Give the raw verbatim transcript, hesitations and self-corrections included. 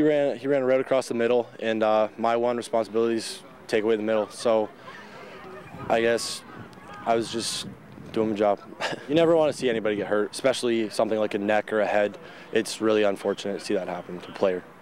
he ran he ran right across the middle, and uh, my one responsibility is take away the middle. So I guess I was just doing my job. You never want to see anybody get hurt, especially something like a neck or a head. It's really unfortunate to see that happen to a player.